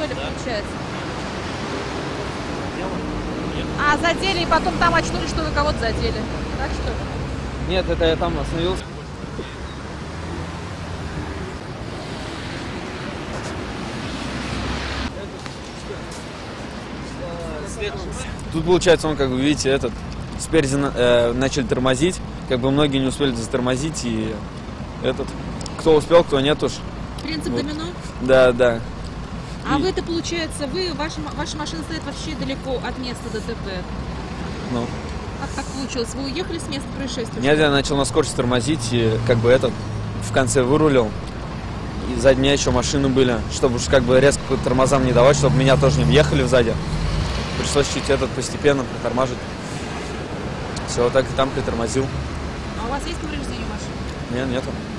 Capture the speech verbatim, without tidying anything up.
ли, получается? А, задели, и потом там очнулись, что вы кого-то задели. Так что ли? Нет, это я там остановился. Тут получается, он, как вы видите, этот спереди э, начали тормозить, как бы многие не успели затормозить, и этот, кто успел, кто нет уж. Принцип вот. домино? Да, да. А и... вы-то, получается, вы, ваша, ваша машина стоит вообще далеко от места ДТП. Ну. Как так получилось? Вы уехали с места происшествия? Нет, я начал на скорости тормозить, и как бы этот в конце вырулил. И сзади меня еще машины были, чтобы уж как бы резко по тормозам не давать, чтобы меня тоже не въехали сзади. Пришлось чуть этот постепенно притормаживать. Все, так и там притормозил. А у вас есть повреждения машины? Нет, нету.